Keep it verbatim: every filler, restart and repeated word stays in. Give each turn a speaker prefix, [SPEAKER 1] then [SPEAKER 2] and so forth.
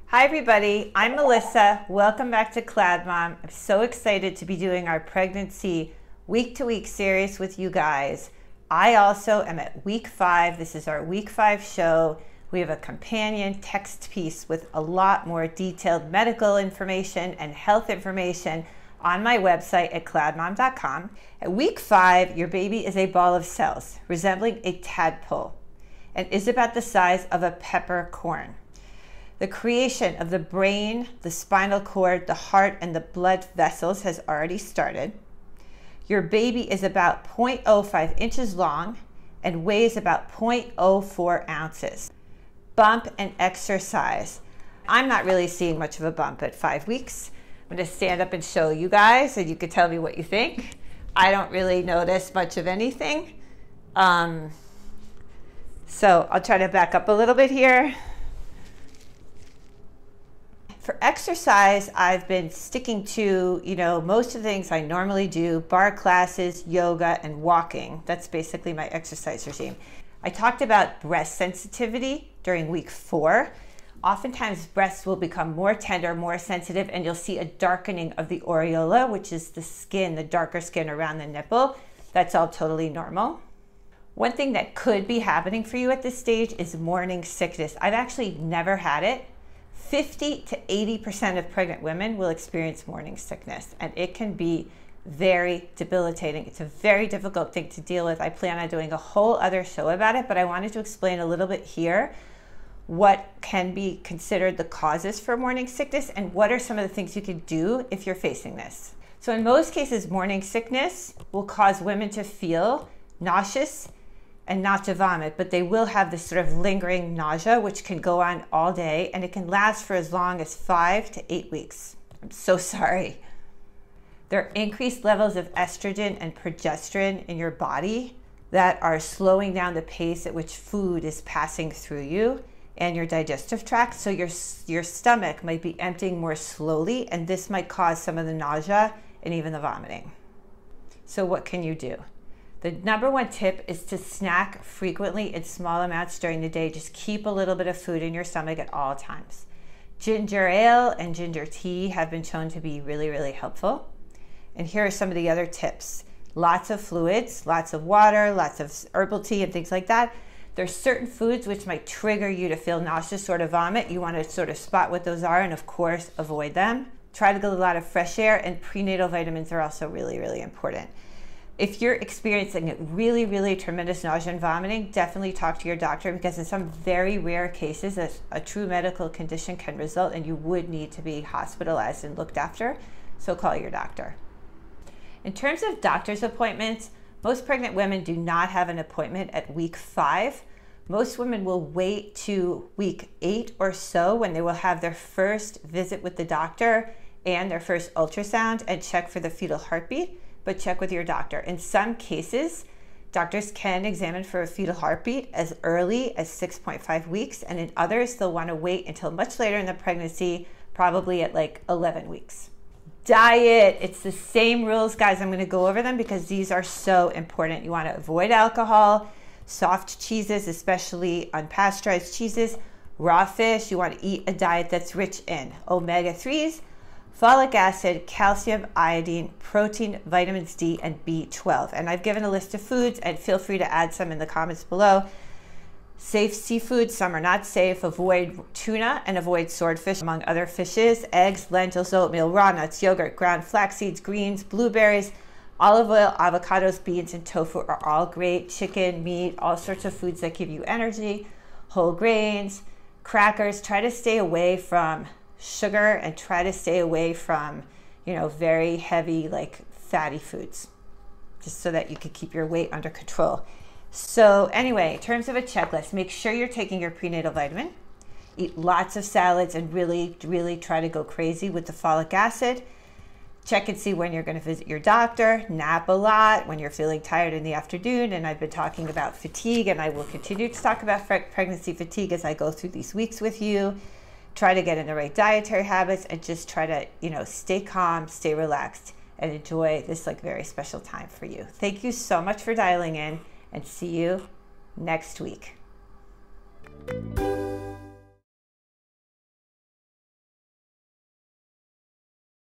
[SPEAKER 1] Hi everybody, I'm Melissa. Welcome back to Cloudmom. I'm so excited to be doing our pregnancy week-to-week series with you guys. I also am at week five. This is our week five show. We have a companion text piece with a lot more detailed medical information and health information on my website at cloudmom dot com. At week five, your baby is a ball of cells resembling a tadpole and is about the size of a peppercorn. The creation of the brain, the spinal cord, the heart, and the blood vessels has already started. Your baby is about zero point zero five inches long and weighs about zero point zero four ounces. Bump and exercise. I'm not really seeing much of a bump at five weeks. I'm going to stand up and show you guys and you can tell me what you think. I don't really notice much of anything. Um, so I'll try to back up a little bit here. For exercise, I've been sticking to, you know, most of the things I normally do: bar classes, yoga, and walking. That's basically my exercise regime. I talked about breast sensitivity during week four. Oftentimes breasts will become more tender, more sensitive, and you'll see a darkening of the areola, which is the skin, the darker skin around the nipple. That's all totally normal. One thing that could be happening for you at this stage is morning sickness. I've actually never had it. fifty to eighty percent of pregnant women will experience morning sickness, and it can be very debilitating. It's a very difficult thing to deal with. I plan on doing a whole other show about it, but I wanted to explain a little bit here what can be considered the causes for morning sickness and what are some of the things you can do if you're facing this. So in most cases, morning sickness will cause women to feel nauseous and not to vomit, but they will have this sort of lingering nausea, which can go on all day, and it can last for as long as five to eight weeks. I'm so sorry. There are increased levels of estrogen and progesterone in your body that are slowing down the pace at which food is passing through you and your digestive tract. So your, your stomach might be emptying more slowly, and this might cause some of the nausea and even the vomiting. So what can you do? The number one tip is to snack frequently in small amounts during the day. Just keep a little bit of food in your stomach at all times. Ginger ale and ginger tea have been shown to be really, really helpful. And here are some of the other tips. Lots of fluids, lots of water, lots of herbal tea and things like that. There's certain foods which might trigger you to feel nauseous or to vomit. You want to sort of spot what those are and of course avoid them. Try to get a lot of fresh air, and prenatal vitamins are also really, really important. If you're experiencing really, really tremendous nausea and vomiting, definitely talk to your doctor, because in some very rare cases, a, a true medical condition can result and you would need to be hospitalized and looked after. So call your doctor. In terms of doctor's appointments, most pregnant women do not have an appointment at week five. Most women will wait to week eight or so when they will have their first visit with the doctor and their first ultrasound and check for the fetal heartbeat. But check with your doctor. In some cases, doctors can examine for a fetal heartbeat as early as six point five weeks, and in others, they'll want to wait until much later in the pregnancy, probably at like eleven weeks. Diet, it's the same rules, guys. I'm going to go over them because these are so important. You want to avoid alcohol, soft cheeses, especially unpasteurized cheeses, raw fish. You want to eat a diet that's rich in omega threes, folic acid, calcium, iodine, protein, vitamins D, and B twelve. And I've given a list of foods, and feel free to add some in the comments below. Safe seafood, some are not safe. Avoid tuna and avoid swordfish, among other fishes. Eggs, lentils, oatmeal, raw nuts, yogurt, ground flax seeds, greens, blueberries, olive oil, avocados, beans, and tofu are all great. Chicken, meat, all sorts of foods that give you energy. Whole grains, crackers. Try to stay away from sugar and try to stay away from, you know, very heavy, like fatty foods, just so that you can keep your weight under control. So anyway, in terms of a checklist, make sure you're taking your prenatal vitamin, eat lots of salads, and really, really try to go crazy with the folic acid. Check and see when you're going to visit your doctor. Nap a lot when you're feeling tired in the afternoon. And I've been talking about fatigue, and I will continue to talk about pregnancy fatigue as I go through these weeks with you. Try to get in the right dietary habits and just try to, you know, stay calm, stay relaxed, and enjoy this like very special time for you. Thank you so much for dialing in, and see you next week.